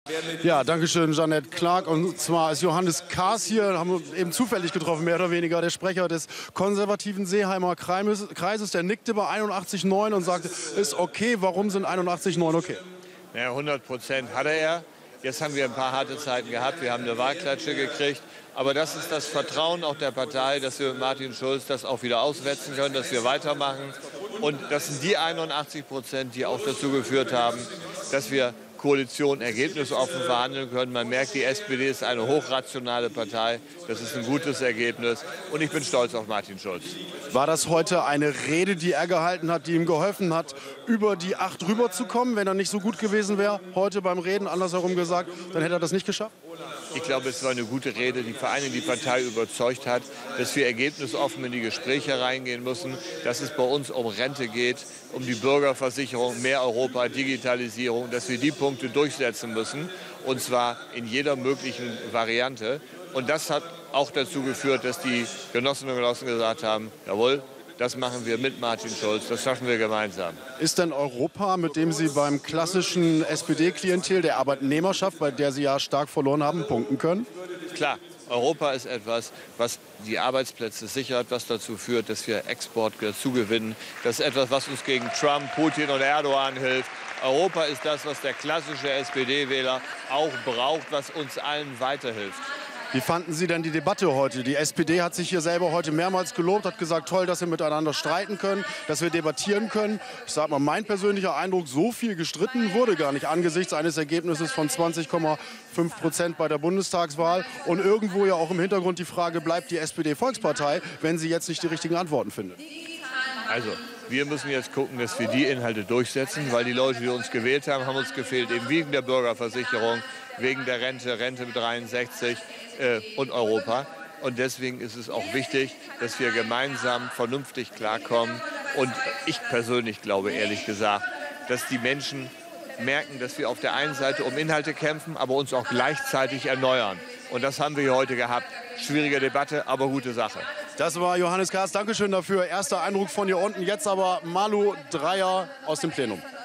Ja, danke schön, Jeanette Clark. Und zwar ist Johannes Kahrs hier, haben wir eben zufällig getroffen, mehr oder weniger, der Sprecher des konservativen Seeheimer Kreises. Der nickte bei 81,9 und sagte, ist okay, warum sind 81,9 okay? Ja, 100% hatte er. Jetzt haben wir ein paar harte Zeiten gehabt, wir haben eine Wahlklatsche gekriegt. Aber das ist das Vertrauen auch der Partei, dass wir mit Martin Schulz das auch wieder auswetzen können, dass wir weitermachen. Und das sind die 81%, die auch dazu geführt haben, dass wir Koalition ergebnisoffen verhandeln können. Man merkt, die SPD ist eine hochrationale Partei. Das ist ein gutes Ergebnis. Und ich bin stolz auf Martin Schulz. War das heute eine Rede, die er gehalten hat, die ihm geholfen hat, über die 8 rüberzukommen? Wenn er nicht so gut gewesen wäre, heute beim Reden, andersherum gesagt, dann hätte er das nicht geschafft? Ich glaube, es war eine gute Rede, die vor allem die Partei überzeugt hat, dass wir ergebnisoffen in die Gespräche reingehen müssen, dass es bei uns um Rente geht, um die Bürgerversicherung, mehr Europa, Digitalisierung, dass wir die Punkte durchsetzen müssen, und zwar in jeder möglichen Variante. Und das hat auch dazu geführt, dass die Genossinnen und Genossen gesagt haben, jawohl, das machen wir mit Martin Schulz, das schaffen wir gemeinsam. Ist denn Europa, mit dem Sie beim klassischen SPD-Klientel der Arbeitnehmerschaft, bei der Sie ja stark verloren haben, punkten können? Klar, Europa ist etwas, was die Arbeitsplätze sichert, was dazu führt, dass wir Export wieder zugewinnen. Das ist etwas, was uns gegen Trump, Putin und Erdogan hilft. Europa ist das, was der klassische SPD-Wähler auch braucht, was uns allen weiterhilft. Wie fanden Sie denn die Debatte heute? Die SPD hat sich hier selber heute mehrmals gelobt, hat gesagt, toll, dass wir miteinander streiten können, dass wir debattieren können. Ich sage mal, mein persönlicher Eindruck, so viel gestritten wurde gar nicht angesichts eines Ergebnisses von 20,5% bei der Bundestagswahl. Und irgendwo ja auch im Hintergrund die Frage, bleibt die SPD Volkspartei, wenn sie jetzt nicht die richtigen Antworten findet? Also, wir müssen jetzt gucken, dass wir die Inhalte durchsetzen, weil die Leute, die uns gewählt haben, haben uns gefehlt, eben wegen der Bürgerversicherung, wegen der Rente mit 63 und Europa. Und deswegen ist es auch wichtig, dass wir gemeinsam vernünftig klarkommen. Und ich persönlich glaube, ehrlich gesagt, dass die Menschen merken, dass wir auf der einen Seite um Inhalte kämpfen, aber uns auch gleichzeitig erneuern. Und das haben wir hier heute gehabt. Schwierige Debatte, aber gute Sache. Das war Johannes Kahrs. Dankeschön dafür. Erster Eindruck von hier unten. Jetzt aber Malu Dreyer aus dem Plenum.